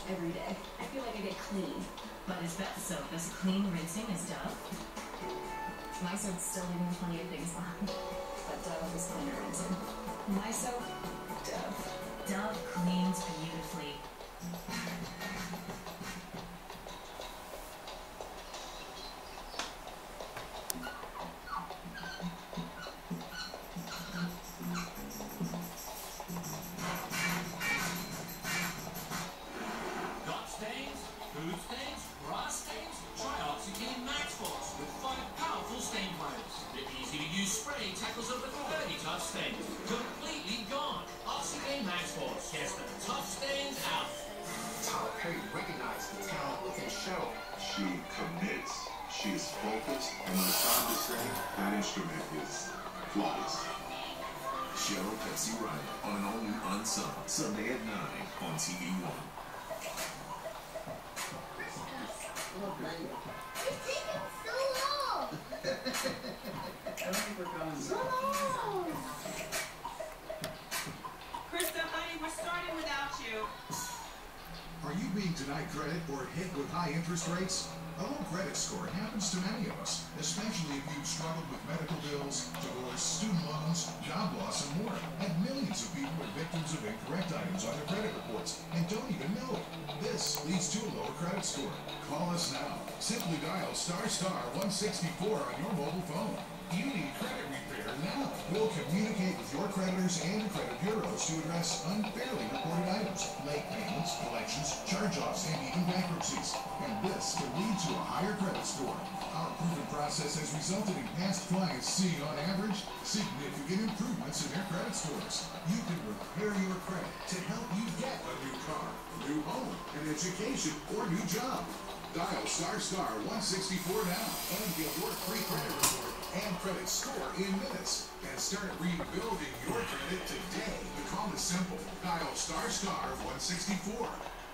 every day. I feel like I get clean. But is that soap as clean rinsing as Dove? My soap's still leaving plenty of things behind. But Dove is cleaner rinsing. My soap, Dove. Dove cleans beautifully. Food stains, grass stains? Try RGB Pro with 5 powerful stain wipes. The easy-to-use spray tackles over 30 tough stains. Completely gone. RGB Pro gets the tough stains out. Tyler Perry recognized the talent within Cheryl. She commits. She is focused. And when it's time to sing, that instrument is flawless. Cheryl Pepsi Ryan on an all-new Unsung, Sunday at 9 on TV1. It's taking so long! I don't think we're going So long! Krista, honey, we're starting without you. Are you being denied credit or hit with high interest rates? A low credit score happens to many of us, especially if you've struggled with medical bills, divorce, student loans, job loss, and more. And millions of people are victims of incorrect items on their credit reports and don't even know it. This leads to a lower credit score. Call us now. Simply dial *164 on your mobile phone. You need credit repair now. We'll communicate with your creditors and credit bureaus to address unfairly reported items, late payments, collections, charge-offs, and even bankruptcies. And this can lead to a higher credit score. Our proven process has resulted in past clients seeing, on average, significant improvements in their credit scores. You can repair your credit to help you get a new car, a new home, an education, or new job. Dial *164 now and get your free credit report and credit score in minutes. And start rebuilding your credit today. The call is simple. Dial *164.